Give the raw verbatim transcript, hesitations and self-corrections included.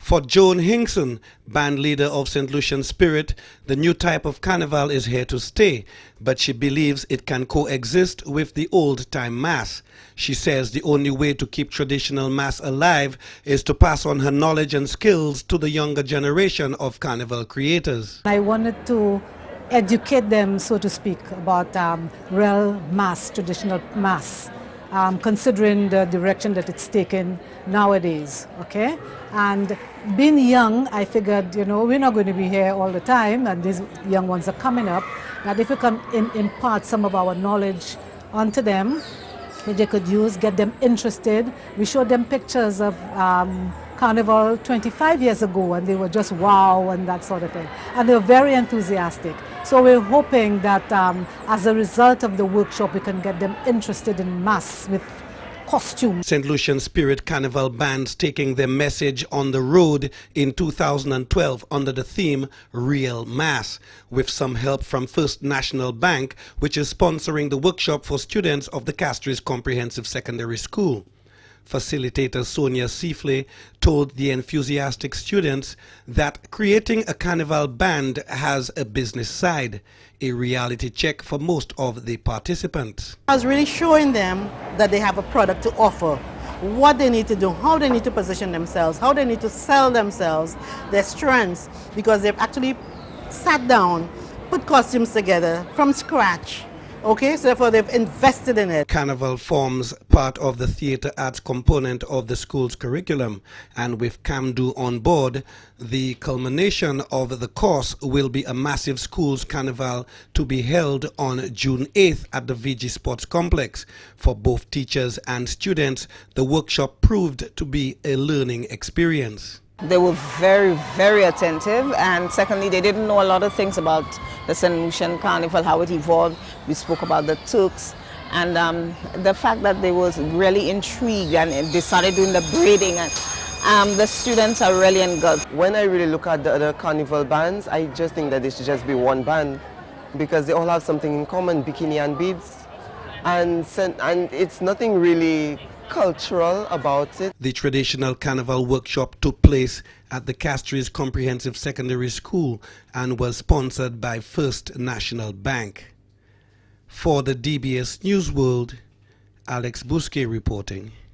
For Joan Hinkson, band leader of Saint Lucian Spirit, the new type of carnival is here to stay, but she believes it can coexist with the old-time mass. She says the only way to keep traditional mass alive is to pass on her knowledge and skills to the younger generation of carnival creators. I wanted to educate them, so to speak, about um, real mass, traditional mass. Um, considering the direction that it's taken nowadays, okay? And being young, I figured, you know, we're not going to be here all the time, and these young ones are coming up, that if we can in, impart some of our knowledge onto them, that they could use, get them interested. We showed them pictures of um, Carnival twenty-five years ago, and they were just wow and that sort of thing. And they were very enthusiastic. So we're hoping that um, as a result of the workshop, we can get them interested in mass with costumes. Saint Lucian Spirit Carnival bands taking their message on the road in two thousand twelve under the theme Real Mass, with some help from First National Bank, which is sponsoring the workshop for students of the Castries Comprehensive Secondary School. Facilitator Sonia Seafley told the enthusiastic students that creating a carnival band has a business side, a reality check for most of the participants. I was really showing them that they have a product to offer, what they need to do, how they need to position themselves, how they need to sell themselves, their strengths, because they've actually sat down, put costumes together from scratch. Okay, so therefore they've invested in it. Carnival forms part of the theatre arts component of the school's curriculum, and with CAMDO on board, the culmination of the course will be a massive schools carnival to be held on June eighth at the V G Sports Complex. For both teachers and students, the workshop proved to be a learning experience. They were very, very attentive, and secondly, they didn't know a lot of things about the Saint Lucian Carnival, how it evolved. We spoke about the Turks, and um, the fact that they was really intrigued, and they started doing the braiding, and um, the students are really engulfed. When I really look at the other carnival bands, I just think that they should just be one band, because they all have something in common, bikini and beads, and, and it's nothing really cultural about it. The traditional carnival workshop took place at the Castries Comprehensive Secondary School and was sponsored by First National Bank. For the D B S News World, Alex Busquet reporting.